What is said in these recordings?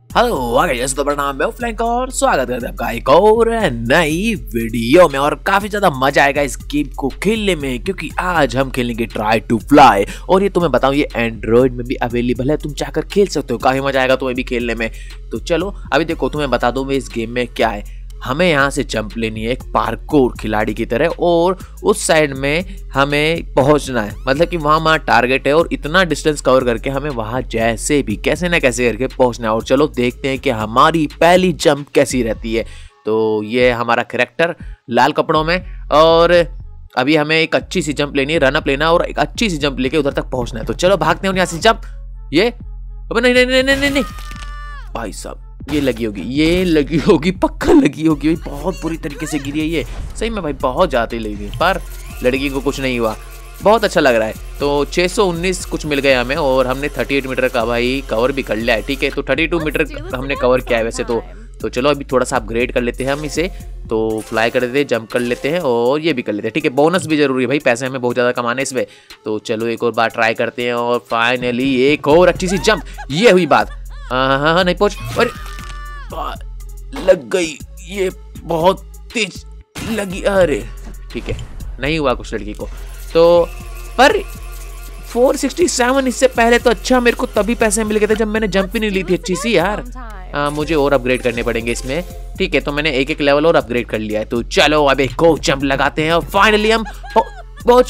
Hello guys, तो मेरा नाम है फ्लैंक और स्वागत करते हैं आपका एक और नई वीडियो में। और काफी ज्यादा मजा आएगा इस गेम को खेलने में, क्योंकि आज हम खेलेंगे ट्राई टू फ्लाई। और ये तुम्हें बताऊं, ये एंड्रॉइड में भी अवेलेबल है, तुम चाहकर खेल सकते हो। काफी मजा आएगा तुम्हें भी खेलने में। तो चलो अभी देखो, तुम्हें बता दूं मैं इस गेम में क्या है। हमें यहाँ से जंप लेनी है एक पार्कोर खिलाड़ी की तरह, और उस साइड में हमें पहुंचना है। मतलब कि वहाँ हमारा टारगेट है और इतना डिस्टेंस कवर करके हमें वहाँ जैसे भी कैसे ना कैसे करके पहुंचना है। और चलो देखते हैं कि हमारी पहली जंप कैसी रहती है। तो ये हमारा कैरेक्टर लाल कपड़ों में, और अभी हमें एक अच्छी सी जंप लेनी है, रनअप लेना और एक अच्छी सी जंप लेके उधर तक पहुंचना है। तो चलो भागते हैं यहाँ से। जंप ये नहीं नहीं नहीं नहीं नहीं भाई साहब, ये लगी होगी, पक्का लगी होगी। बहुत बुरी तरीके से गिरी है ये, सही में भाई, बहुत ज्यादा लगी, पर लड़की को कुछ नहीं हुआ। बहुत अच्छा लग रहा है। तो 619 कुछ मिल गए हमें, और हमने 38 मीटर का भाई कवर भी कर लिया है। ठीक है, तो 32 मीटर हमने कवर किया है वैसे तो चलो अभी थोड़ा सा अपग्रेड कर लेते हैं हम इसे। तो फ्लाई कर देते हैं, जंप कर लेते हैं और ये भी कर लेते हैं। ठीक है, बोनस भी जरूरी है भाई, पैसे हमें बहुत ज़्यादा कमाने इसमें। तो चलो एक और बार ट्राई करते हैं, और फाइनली एक और अच्छी सी जंप। ये हुई बात। हाँ नहीं पहुँच, और लग गई, ये बहुत तेज लगी। अरे ठीक है, नहीं हुआ कुछ लड़की को। तो पर 467 इससे पहले तो अच्छा मेरे को तभी पैसे मिल गए थे जब मैंने जंप ही नहीं ली थी अच्छी सी यार। मुझे और अपग्रेड करने पड़ेंगे इसमें। ठीक है, तो मैंने एक लेवल और अपग्रेड कर लिया है। तो चलो अब एक को जंप लगाते हैं और फाइनली हम पहुंच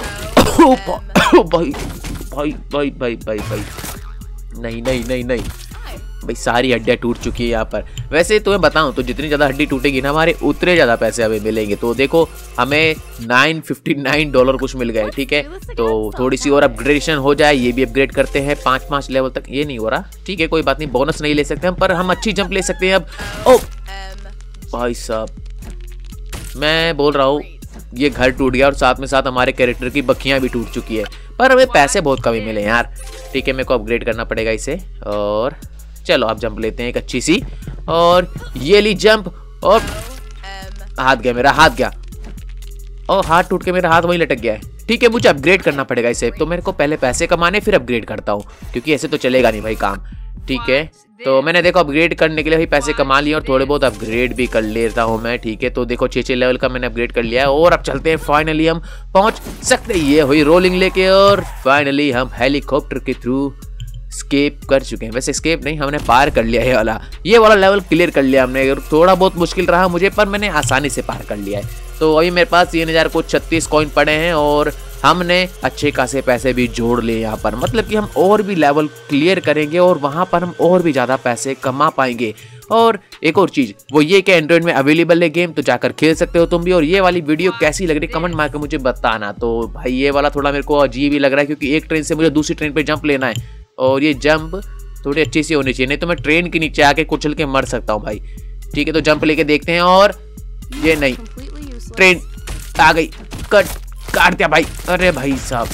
भाई भाई भाई भाई भाई भाई नहीं नहीं नहीं नहीं भाई, सारी हड्डियाँ टूट चुकी है यहाँ पर। वैसे तुम्हें बताऊं तो जितनी ज़्यादा हड्डी टूटेगी ना, हमारे उतने ज़्यादा पैसे हमें मिलेंगे। तो देखो हमें $959 कुछ मिल गए। ठीक है, तो थोड़ी सी और अपग्रेडेशन हो जाए, ये भी अपग्रेड करते हैं 5 लेवल तक। ये नहीं हो रहा, ठीक है कोई बात नहीं, बोनस नहीं ले सकते हम, पर हम अच्छी जंप ले सकते हैं अब। ओ भाई साहब, मैं बोल रहा हूँ ये घर टूट गया और साथ में साथ हमारे कैरेक्टर की बखियाँ भी टूट चुकी है, पर हमें पैसे बहुत कमी मिले यार। ठीक है, मेरे को अपग्रेड करना पड़ेगा इसे। और चलो आप जंप लेते हैं एक अच्छी सी, और ये ली जंप, और हाथ गया मेरा, हाथ गया, और हाथ टूट के मेरा हाथ वहीं लटक गया है। ठीक है, मुझे अपग्रेड करना पड़ेगा इसे। तो मेरे को पहले पैसे कमाने फिर अपग्रेड करता हूँ, क्योंकि ऐसे तो चलेगा नहीं भाई काम। ठीक है, तो मैंने देखो अपग्रेड करने के लिए भाई पैसे कमा लिए और थोड़े बहुत अपग्रेड भी कर लेता हूँ मैं। ठीक है, तो देखो 6 लेवल का मैंने अपग्रेड कर लिया है, और अब चलते हैं, फाइनली हम पहुंच सकते। ये हुई रोलिंग लेके, और फाइनली हम हेलीकॉप्टर के थ्रू स्केप कर चुके हैं। वैसे स्केप नहीं, हमने पार कर लिया है, ये वाला लेवल क्लियर कर लिया हमने। थोड़ा बहुत मुश्किल रहा मुझे, पर मैंने आसानी से पार कर लिया है। तो अभी मेरे पास 3036 कॉइन पड़े हैं, और हमने अच्छे खासे पैसे भी जोड़ लिए यहाँ पर। मतलब कि हम और भी लेवल क्लियर करेंगे और वहाँ पर हम और भी ज़्यादा पैसे कमा पाएंगे। और एक और चीज़ वो ये कि एंड्रॉइड में अवेलेबल है गेम, तो जाकर खेल सकते हो तुम भी। और ये वाली वीडियो कैसी लग रही कमेंट मार के मुझे बताना। तो भाई ये वाला थोड़ा मेरे को अजीब ही लग रहा है, क्योंकि एक ट्रेन से मुझे दूसरी ट्रेन पर जंप लेना है, और ये जंप थोड़ी अच्छी सी होनी चाहिए, नहीं तो मैं ट्रेन के नीचे आके कुचल के मर सकता हूँ भाई। ठीक है, तो जंप लेके देखते हैं, और ये नहीं, ट्रेन आ गई, काट दिया भाई। अरे भाई साहब,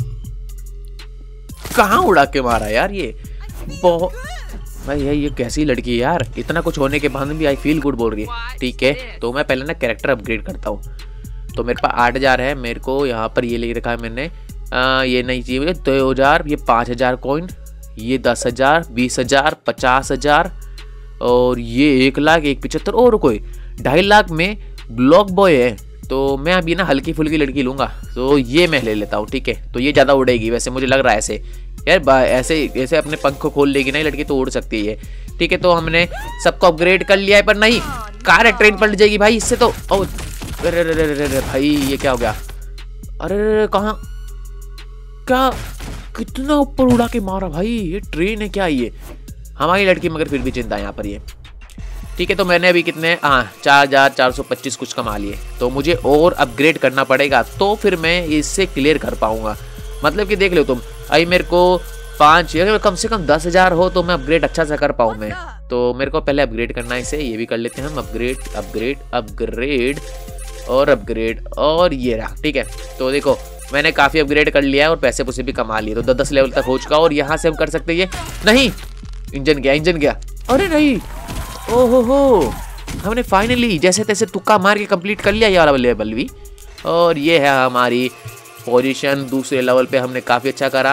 कहाँ उड़ा के मारा यार ये, बहुत भाई ये कैसी लड़की है यार, इतना कुछ होने के बाद भी आई फील गुड बोल रही है। ठीक है, तो मैं पहले ना कैरेक्टर अपग्रेड करता हूँ। तो मेरे पास 8000 है, मेरे को यहाँ पर ये ले रखा है मैंने। ये नहीं चाहिए मुझे 2000, ये 5000 कॉइन, ये 10,000, 20,000, 50,000, और ये 1 लाख 175, और कोई 2.5 लाख में ब्लॉक बॉय है। तो मैं अभी ना हल्की फुल्की लड़की लूँगा, तो ये मैं ले लेता हूँ। ठीक है, तो ये ज़्यादा उड़ेगी वैसे मुझे लग रहा है ऐसे यार, ऐसे अपने पंख को खोल लेगी ना लड़की, तो उड़ सकती है। ठीक है, तो हमने सबको अपग्रेड कर लिया है, पर नहीं, कार ट्रेन पलट जाएगी भाई इससे तो। अरे भाई ये क्या हो गया, अरे कहाँ, क्या कितना ऊपर उड़ा के मारा भाई, ये ट्रेन है क्या ये, हमारी लड़की मगर फिर भी चिंता है यहाँ पर ये। ठीक है, तो मैंने अभी कितने 4425 कुछ कमा लिए, तो मुझे और अपग्रेड करना पड़ेगा, तो फिर मैं इससे क्लियर कर पाऊंगा। मतलब कि देख लो तुम, अभी मेरे को 5 या कम से कम 10,000 हो तो मैं अपग्रेड अच्छा सा कर पाऊँ मैं। तो मेरे को पहले अपग्रेड करना है इसे, ये भी कर लेते हैं हम, अपग्रेड अपग्रेड अपग्रेड और अपग्रेड, और ये रहा। ठीक है, तो देखो मैंने काफ़ी अपग्रेड कर लिया है और पैसे पुसे भी कमा लिए, तो 10 लेवल तक हो चुका, और यहाँ से हम कर सकते हैं ये। नहीं, इंजन गया, अरे नहीं, ओहो हो, हमने फाइनली जैसे तैसे तुक्का मार के कंप्लीट कर लिया ये वाला लेवल भी। और ये है हमारी पोजीशन, दूसरे लेवल पे हमने काफ़ी अच्छा करा,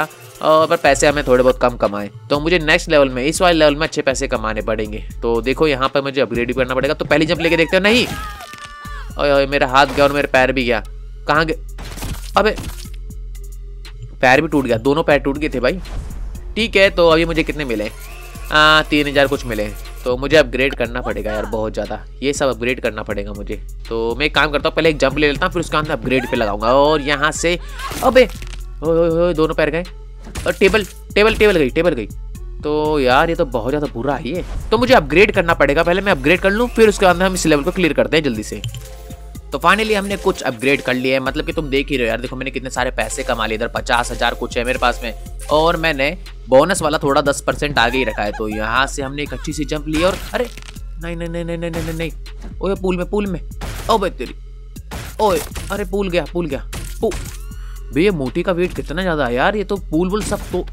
और पर पैसे हमें थोड़े बहुत कम कमाए, तो मुझे नेक्स्ट लेवल में, इस वाले लेवल में अच्छे पैसे कमाने पड़ेंगे। तो देखो यहाँ पर मुझे अपग्रेड भी करना पड़ेगा। तो पहली जंप लेके देखते हो, नहीं, ओए मेरा हाथ गया और मेरे पैर भी गया। कहाँ गए? अबे पैर भी टूट गया, दोनों पैर टूट गए थे भाई। ठीक है, तो अभी मुझे कितने मिले? 3000 कुछ मिले। तो मुझे अपग्रेड करना पड़ेगा यार, बहुत ज़्यादा, ये सब अपग्रेड करना पड़ेगा मुझे। तो मैं एक काम करता हूँ, पहले एक जंप ले लेता हूँ, फिर उसके अंदर अपग्रेड पे लगाऊंगा। और यहाँ से अबे दोनों पैर गए और टेबल गई। तो यार ये तो बहुत ज़्यादा बुरा है ये। तो मुझे अपग्रेड करना पड़ेगा, पहले मैं अपग्रेड कर लूँ, फिर उसके अंदर हम इस लेवल को क्लियर करते हैं जल्दी से। तो फाइनली हमने कुछ अपग्रेड कर लिया है, मतलब कि तुम देख ही रहे हो यार, देखो मैंने कितने सारे पैसे कमा लिए। इधर 50,000 कुछ है मेरे पास में, और मैंने बोनस वाला थोड़ा 10% आगे ही रखा है। तो यहाँ से हमने एक अच्छी सी जंप ली और अरे नहीं, ओए पूल में ओ भाई तेरी, ओए अरे पूल गया। भैया मोटी का वेट कितना ज़्यादा है यार, ये तो पूल सब तो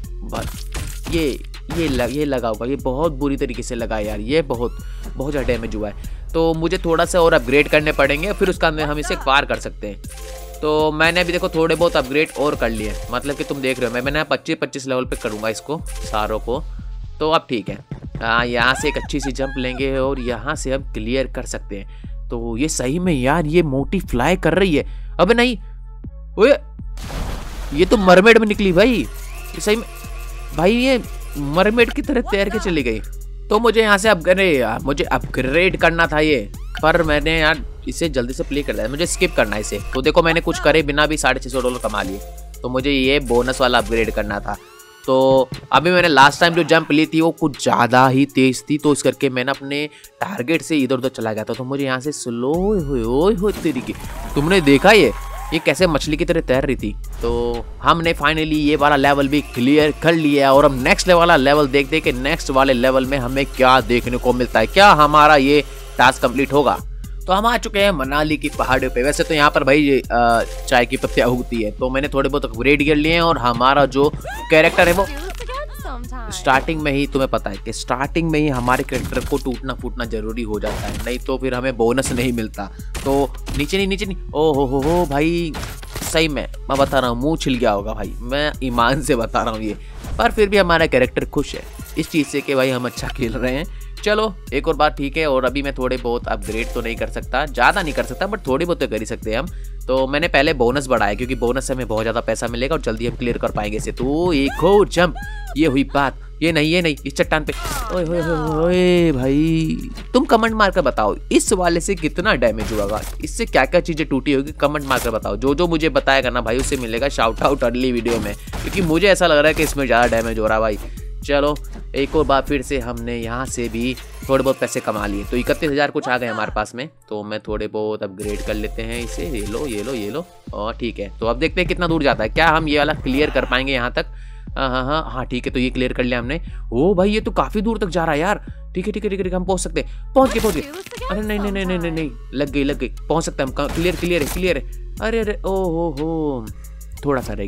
ये लगा होगा, ये बहुत बुरी तरीके से लगा है यार, ये बहुत ज़्यादा डैमेज हुआ है। तो मुझे थोड़ा सा और अपग्रेड करने पड़ेंगे, फिर उसका अंदर हम इसे पार कर सकते हैं। तो मैंने अभी देखो थोड़े बहुत अपग्रेड और कर लिए, मतलब कि तुम देख रहे हो मैंने 25 लेवल पे करूँगा इसको सारों को। तो अब ठीक है, यहाँ से एक अच्छी सी जंप लेंगे और यहाँ से अब क्लियर कर सकते हैं। तो ये सही में यार ये मोटी फ्लाई कर रही है। अबे नहीं, ओए ये तो मरमेड में निकली भाई, ये सही में भाई ये मरमेड की तरह तैर के चली गई। तो मुझे यहाँ से अपग्रेड करना था ये, पर मैंने यार इसे जल्दी से प्ले कर दिया, मुझे स्किप करना है इसे। तो देखो मैंने कुछ करे बिना भी $650 कमा लिए। तो मुझे ये बोनस वाला अपग्रेड करना था। तो अभी मैंने लास्ट टाइम जो जंप ली थी वो कुछ ज़्यादा ही तेज़ थी, तो इस करके मैंने अपने टारगेट से इधर उधर चला गया था। तो मुझे यहाँ से स्लो हो तरीके, तुमने देखा ये कैसे मछली की तरह तैर रही थी। तो हमने फाइनली ये वाला लेवल भी क्लियर कर लिया, और अब नेक्स्ट वाला लेवल देखते हैं कि नेक्स्ट वाले लेवल में हमें क्या देखने को मिलता है, क्या हमारा ये टास्क कंप्लीट होगा। तो हम आ चुके हैं मनाली की पहाड़ियों पे। वैसे तो यहाँ पर भाई चाय की पत्तियाँ उगती है, तो मैंने थोड़े बहुत अपग्रेड कर लिए हैं। और हमारा जो कैरेक्टर है वो स्टार्टिंग में ही, तुम्हें पता है कि स्टार्टिंग में ही हमारे कैरेक्टर को टूटना फूटना जरूरी हो जाता है, नहीं तो फिर हमें बोनस नहीं मिलता। तो नीचे नहीं, ओ हो भाई, सही में मैं बता रहा हूँ, मुंह छिल गया होगा भाई, मैं ईमान से बता रहा हूँ ये। पर फिर भी हमारा कैरेक्टर खुश है इस चीज़ से कि भाई हम अच्छा खेल रहे हैं। चलो एक और बात ठीक है। और अभी मैं थोड़े बहुत अपग्रेड तो नहीं कर सकता, ज़्यादा नहीं कर सकता, बट थोड़ी बहुत तो कर ही सकते हैं हम। तो मैंने पहले बोनस बढ़ाया, क्योंकि बोनस से हमें बहुत ज़्यादा पैसा मिलेगा और जल्दी हम क्लियर कर पाएंगे इसे। तो एक और जंप, ये हुई बात, ये नहीं इस चट्टान पे। ओए भाई तुम कमेंट मार कर बताओ इस वाले से कितना डैमेज हुआ होगा, इससे क्या क्या चीज़ें टूटी होगी, कमेंट मार कर बताओ। जो मुझे बताएगा ना भाई उसे मिलेगा शाउट आउट अगली वीडियो में, क्योंकि मुझे ऐसा लग रहा है कि इसमें ज़्यादा डैमेज हो रहा है भाई। चलो एक और बार फिर से हमने यहाँ से भी थोड़े बहुत पैसे कमा लिए। तो 31,000 कुछ आ गए हमारे पास में। तो मैं थोड़े बहुत अपग्रेड कर लेते हैं इसे, ये लो और ठीक है। तो अब देखते हैं कितना दूर जाता है, क्या हम ये वाला क्लियर कर पाएंगे यहाँ तक। हाँ ठीक है, तो ये क्लियर कर लिया हमने। ओ भाई ये तो काफ़ी दूर तक जा रहा है यार। ठीक है, हम पहुँच सकते हैं, पहुँच गए। अरे नहीं, लग गई, पहुँच सकते हैं हम। क्लियर है। अरे ओ थोड़ा सा रह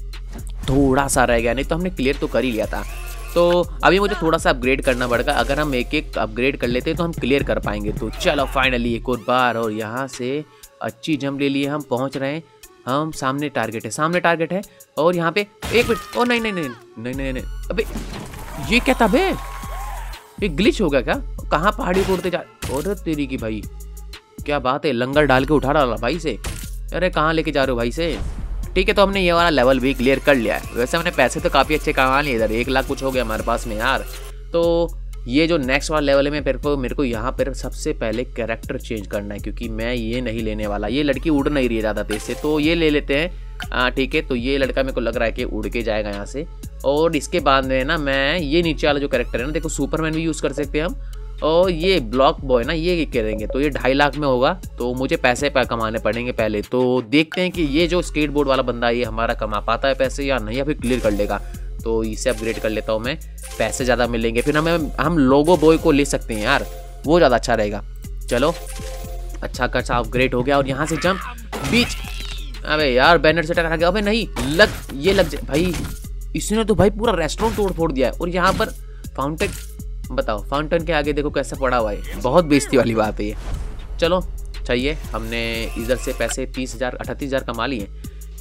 गया, नहीं तो हमने क्लियर तो कर ही लिया था। तो अभी मुझे थोड़ा सा अपग्रेड करना पड़ेगा, अगर हम एक अपग्रेड कर लेते हैं तो हम क्लियर कर पाएंगे। तो चलो फाइनली एक और बार, और यहाँ से अच्छी जंप ले लिए, हम पहुँच रहे हैं। हम सामने टारगेट है और यहाँ पे एक मिनट। ओ नहीं, अबे ये क्या था बे, ये ग्लिच हो गया क्या? कहाँ पहाड़ी तोड़ते जा, और तेरी की भाई क्या बात है, लंगर डाल के उठा डाला भाई से। अरे कहाँ लेके जा रहे हो भाई से? ठीक है, तो हमने ये वाला लेवल भी क्लियर कर लिया है। वैसे हमने पैसे तो काफ़ी अच्छे कमा लिए, इधर 1 लाख कुछ हो गया हमारे पास में यार। तो ये जो नेक्स्ट वाला लेवल है मेरे को यहाँ पर सबसे पहले कैरेक्टर चेंज करना है, क्योंकि मैं ये नहीं लेने वाला। ये लड़की उड़ नहीं रही है ज़्यादा तेज से, तो ये ले लेते हैं। ठीक है, तो ये लड़का मेरे को लग रहा है कि उड़ के जाएगा यहाँ से। और इसके बाद में ना मैं ये नीचे वाला जो कैरेक्टर है ना, देखो सुपरमैन भी यूज़ कर सकते हैं हम। और ये ब्लॉक बॉय ना, ये करेंगे तो ये 2.5 लाख में होगा। तो मुझे पैसे कमाने पड़ेंगे पहले। तो देखते हैं कि ये जो स्केटबोर्ड वाला बंदा है ये हमारा कमा पाता है पैसे या नहीं, या फिर क्लियर कर लेगा। तो इसे अपग्रेड कर लेता हूँ मैं, पैसे ज़्यादा मिलेंगे, फिर हम लोगो बॉय को ले सकते हैं यार, वो ज़्यादा अच्छा रहेगा। चलो अच्छा खासा अपग्रेड हो गया। और यहाँ से जंप बीच, अबे यार बैनर से टकरा गया। अबे नहीं, लग जाए भाई, इसने तो भाई पूरा रेस्टोरेंट तोड़ फोड़ दिया है। और यहाँ पर फाउंटेन, बताओ फाउंटेन के आगे देखो कैसा पड़ा हुआ है, बहुत बेइज्जती वाली बात है ये। चलो चाहिए, हमने इधर से पैसे 38,000 कमा लिए।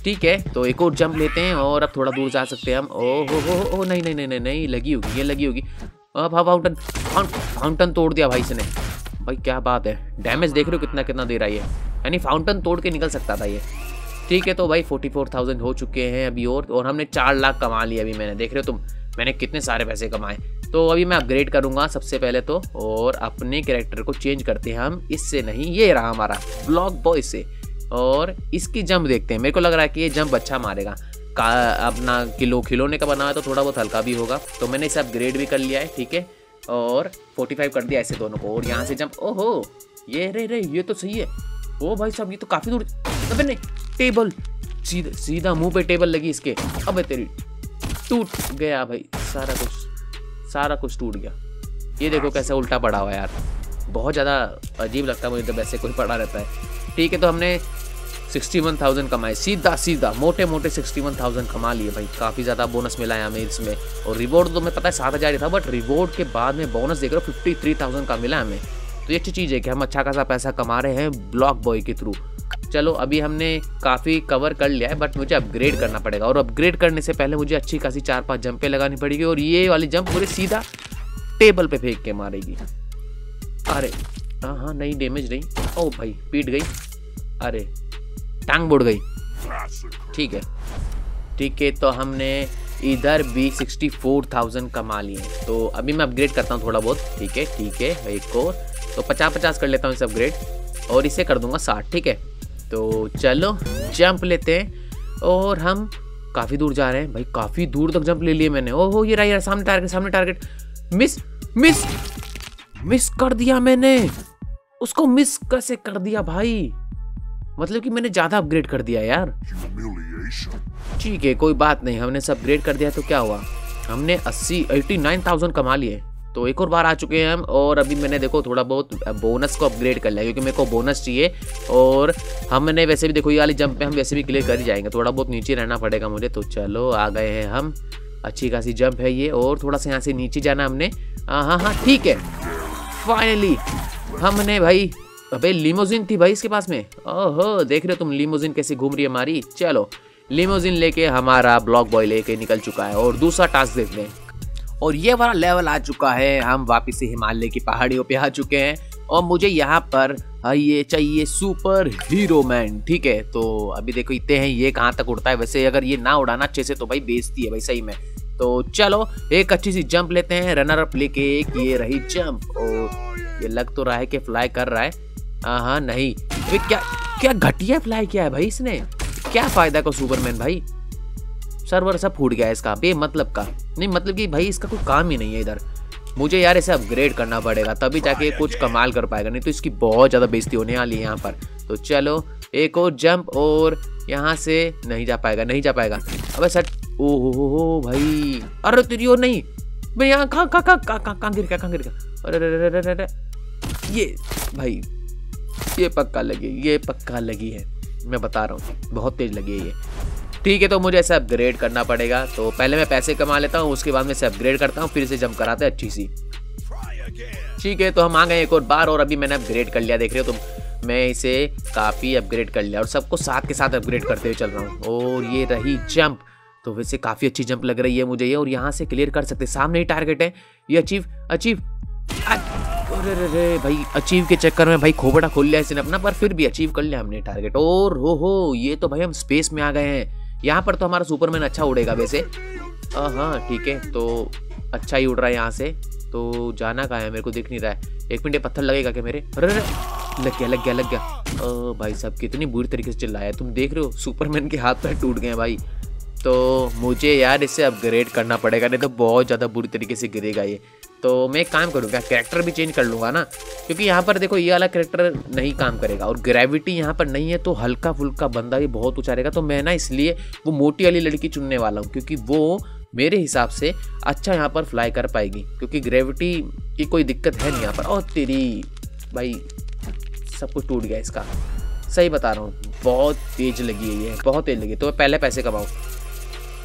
ठीक है, तो एक और जंप लेते हैं और अब थोड़ा दूर जा सकते हैं हम। ओ हो नहीं नहीं नहीं नहीं नहीं, लगी होगी, ये लगी होगी। अब फाउंटन फाउंटन तोड़ दिया भाई इसने। भाई क्या बात है, डैमेज देख रहे हो कितना कितना दे रहा है ये, यानी फाउंटन तोड़ के निकल सकता था ये। ठीक है, तो भाई 44,000 हो चुके हैं अभी और हमने 4 लाख कमा लिया अभी। मैंने देख रहे हो तुम, मैंने कितने सारे पैसे कमाए। तो अभी मैं अपग्रेड करूँगा सबसे पहले तो, और अपने कैरेक्टर को चेंज करते हैं हम इससे नहीं, ये रहा हमारा ब्लॉक बॉय से। और इसकी जंप देखते हैं, मेरे को लग रहा है कि ये जंप अच्छा मारेगा। अपना खिलौने का बना है तो थोड़ा बहुत हल्का भी होगा, तो मैंने इसे अपग्रेड भी कर लिया है। ठीक है, और 45 कर दिया ऐसे दोनों को। और यहाँ से जंप, ओहो ये रे ये तो सही है। ओ भाई साहब, ये तो काफ़ी दूर। अबे नहीं, टेबल सीधा मुंह पे टेबल लगी इसके। अबे तेरी, टूट गया भाई सारा कुछ टूट गया। ये देखो कैसा उल्टा पड़ा हुआ है यार, बहुत ज़्यादा अजीब लगता है मुझे जब ऐसे कोई पड़ा रहता है। ठीक है, तो हमने 61,000 कमाए, सीधा मोटे 61,000 कमा लिए भाई। काफ़ी ज़्यादा बोनस मिला है हमें इसमें, और रिवॉर्ड तो मैं पता है 7,000 ही था, बट रिवॉर्ड के बाद में बोनस देख रहे हो 53,000 का मिला हमें। तो ये अच्छी चीज़ है कि हम अच्छा खासा पैसा कमा रहे हैं ब्लॉक बॉय के थ्रू। चलो अभी हमने काफ़ी कवर कर लिया है, बट मुझे अपग्रेड करना पड़ेगा, और अपग्रेड करने से पहले मुझे अच्छी खासी 4-5 जंपें लगानी पड़ेगी, और ये वाली जंप मुझे सीधा टेबल पे फेंक के मारेगी। अरे हाँ नहीं, डैमेज नहीं। ओ भाई पीट गई, अरे टांग बुड़ गई। ठीक है, तो हमने इधर भी 64,000 कमा लिए। तो अभी मैं अपग्रेड करता हूँ थोड़ा बहुत। ठीक है, एक और तो 50-50 कर लेता हूँ इस अपग्रेड, और इसे कर दूंगा 60। ठीक है, तो चलो जंप लेते हैं, और हम काफ़ी दूर जा रहे हैं भाई, काफ़ी दूर तक जंप ले लिए मैंने। ओहो ये रहा सामने टारगेट। मिस कर दिया मैंने उसको। मिस कैसे कर दिया भाई, मतलब कि मैंने ज़्यादा अपग्रेड कर दिया यार। ठीक है, कोई बात नहीं, हमने सब अपग्रेड कर दिया तो क्या हुआ, हमने 89,000 कमा लिए। तो एक और बार आ चुके हैं हम, और अभी मैंने देखो थोड़ा बहुत बोनस को अपग्रेड कर लिया, क्योंकि मेरे को बोनस चाहिए। और हमने वैसे भी देखो ये वाली जंप पे हम वैसे भी क्लियर कर ही जाएंगे, थोड़ा बहुत नीचे रहना पड़ेगा मुझे। तो चलो आ गए हैं हम, अच्छी खासी जंप है ये, और थोड़ा सा यहाँ से नीचे जाना हमने। हाँ ठीक है, फाइनली हमने भाई, अबे लिमोजिन थी भाई इसके पास में। ओहो देख रहे हो तुम लिमोजिन कैसे घूम रही है हमारी। चलो लिमोजिन लेके हमारा ब्लॉक बॉय लेके निकल चुका है, और दूसरा टास्क देखते हैं। और ये वाला लेवल आ चुका है, हम वापस से हिमालय की पहाड़ियों पे आ चुके हैं, और मुझे यहाँ पर ये चाहिए सुपर हीरो मैन। ठीक है, तो अभी देखो इतने हैं, ये कहाँ तक उड़ता है। वैसे अगर ये ना उड़ाना अच्छे से तो भाई बेइज्जती है भाई सही में। तो चलो एक अच्छी सी जंप लेते हैं, रनर अप लेके एक ये रही जंप। और ये लग तो रहा है कि फ्लाई कर रहा है। हाँ नहीं, क्या घटिया फ्लाई किया है भाई इसने, क्या फायदा को सुपरमैन भाई। सर्वर सब फूट गया है इसका बेमतलब का। नहीं मतलब कि भाई इसका कोई काम ही नहीं है इधर। मुझे यार इसे अपग्रेड करना पड़ेगा, तभी जाके कुछ कमाल कर पाएगा, नहीं तो इसकी बहुत ज़्यादा बेइज्जती होने वाली है यहाँ पर। तो चलो एक और जंप, और यहाँ से नहीं जा पाएगा। अबे सर, ओहो भाई, अरे तेरी और नहीं, मैं यहाँ कहाँ गिर गया। अरे ये भाई, ये पक्का लगी है, मैं बता रहा हूँ बहुत तेज लगी है ये। ठीक है, तो मुझे ऐसे अपग्रेड करना पड़ेगा। तो पहले मैं पैसे कमा लेता हूँ, उसके बाद मैं इसे अपग्रेड करता हूँ, फिर इसे जंप कराते हैं अच्छी सी। ठीक है, तो हम आ गए एक और बार, और अभी मैंने अपग्रेड कर लिया, देख रहे हो तुम। मैं इसे काफ़ी अपग्रेड कर लिया, और सबको साथ के साथ अपग्रेड करते हुए चल रहा हूँ। और ये रही जंप, तो वैसे काफ़ी अच्छी जंप लग रही है मुझे ये, और यहाँ से क्लियर कर सकते। सामने ही टारगेट है ये, अचीव। अरे भाई, अचीव के चक्कर में भाई खोपड़ा खोल लिया इसने अपना, पर फिर भी अचीव कर लिया हमने टारगेट। और हो ये तो भाई हम स्पेस में आ गए हैं। यहाँ पर तो हमारा सुपरमैन अच्छा उड़ेगा वैसे। हाँ ठीक है, तो अच्छा ही उड़ रहा है यहाँ से। तो जाना कहाँ है, मेरे को दिख नहीं रहा है। एक मिनट, पत्थर लगेगा क्या मेरे? अरे लग गया। भाई साहब कितनी बुरी तरीके से चिल्लाया, तुम देख रहे हो सुपरमैन के हाथ पैर टूट गए हैं भाई। तो मुझे यार इसे अपग्रेड करना पड़ेगा, नहीं तो बहुत ज़्यादा बुरी तरीके से गिरेगा ये। तो मैं एक काम करूँगा, कैरेक्टर भी चेंज कर लूँगा ना, क्योंकि यहाँ पर देखो ये वाला कैरेक्टर नहीं काम करेगा, और ग्रेविटी यहाँ पर नहीं है, तो हल्का फुल्का बंदा ये बहुत ऊँचा रहेगा। तो मैं ना इसलिए वो मोटी वाली लड़की चुनने वाला हूँ, क्योंकि वो मेरे हिसाब से अच्छा यहाँ पर फ्लाई कर पाएगी, क्योंकि ग्रेविटी की कोई दिक्कत है नहीं यहाँ पर। और तेरी भाई, सब कुछ टूट गया इसका, सही बता रहा हूँ, बहुत तेज लगी है ये, बहुत तेज लगी। तो मैं पहले पैसे कमाऊँ।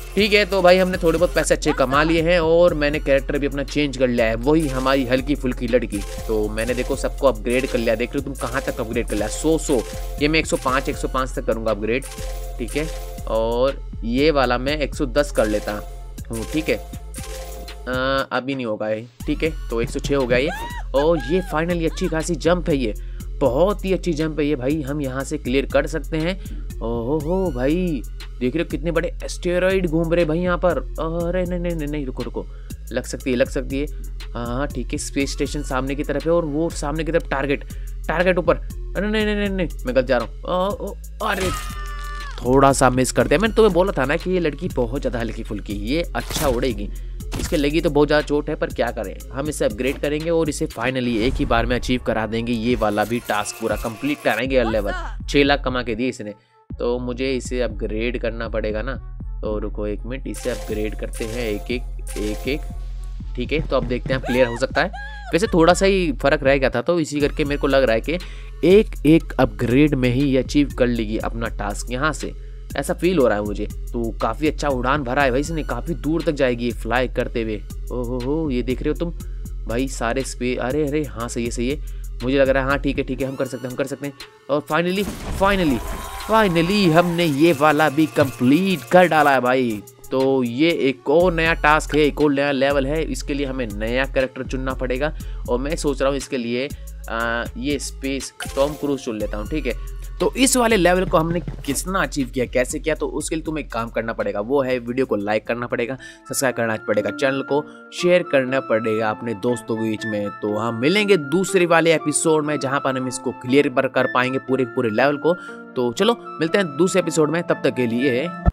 ठीक है, तो भाई हमने थोड़े बहुत पैसे अच्छे कमा लिए हैं और मैंने कैरेक्टर भी अपना चेंज कर लिया है, वही हमारी हल्की फुल्की लड़की। तो मैंने देखो सबको अपग्रेड कर लिया, देख लो तुम कहाँ तक अपग्रेड कर लिया, 100 ये मैं 105 तक करूँगा अपग्रेड, ठीक है। और ये वाला मैं 110 कर लेता हूँ, ठीक है। अभी नहीं होगा ये, ठीक है। तो 106 हो गया ये। और ये फाइनली अच्छी खासी जंप है, ये बहुत ही अच्छी जंप है ये भाई, हम यहाँ से क्लियर कर सकते हैं। ओहो हो भाई, देख रहे हो कितने बड़े एस्टेरॉइड घूम रहे भाई यहाँ पर। अरे नहीं नहीं नहीं नहीं, रुको रुको, लग सकती है लग सकती है। हाँ ठीक है, स्पेस स्टेशन सामने की तरफ है और वो सामने की तरफ टारगेट ऊपर। अरे नहीं नहीं नहीं नहीं, मैं गलत जा रहा हूँ। अरे थोड़ा सा मिस कर दिया। मैंने तुम्हें बोला था ना कि ये लड़की बहुत ज़्यादा हल्की फुल्की, ये अच्छा उड़ेगी, इसके लगी तो बहुत ज़्यादा चोट है, पर क्या करें, हम इसे अपग्रेड करेंगे और इसे फाइनली एक ही बार में अचीव करा देंगे। ये वाला भी टास्क पूरा कंप्लीट कराएंगे हर लेवल। 6 लाख कमा के दिए इसने, तो मुझे इसे अपग्रेड करना पड़ेगा ना। तो रुको 1 मिनट, इसे अपग्रेड करते हैं एक एक, ठीक है। तो अब देखते हैं क्लियर हो सकता है। वैसे थोड़ा सा ही फर्क रह गया था, तो इसी करके मेरे को लग रहा है कि एक अपग्रेड में ही ये अचीव कर लेगी अपना टास्क यहाँ से, ऐसा फील हो रहा है मुझे। तो काफ़ी अच्छा उड़ान भरा है भाई इसने, काफ़ी दूर तक जाएगी ये फ्लाई करते हुए। ओहो हो, ये देख रहे हो तुम भाई सारे स्पेस। अरे अरे हाँ सही है, मुझे लग रहा है हाँ ठीक है हम कर सकते हैं। और फाइनली हमने ये वाला भी कंप्लीट कर डाला है भाई। तो ये एक और नया टास्क है, एक और नया लेवल है, इसके लिए हमें नया कैरेक्टर चुनना पड़ेगा। और मैं सोच रहा हूँ इसके लिए ये स्पेस टॉम क्रूज चुन लेता हूँ, ठीक है। तो इस वाले लेवल को हमने कितना अचीव किया, कैसे किया, तो उसके लिए तुम्हें एक काम करना पड़ेगा, वो है वीडियो को लाइक करना पड़ेगा, सब्सक्राइब करना पड़ेगा, चैनल को शेयर करना पड़ेगा अपने दोस्तों के बीच में। तो हम मिलेंगे दूसरे वाले एपिसोड में, जहां पर हम इसको क्लियर कर पाएंगे पूरे लेवल को। तो चलो मिलते हैं दूसरे एपिसोड में, तब तक के लिए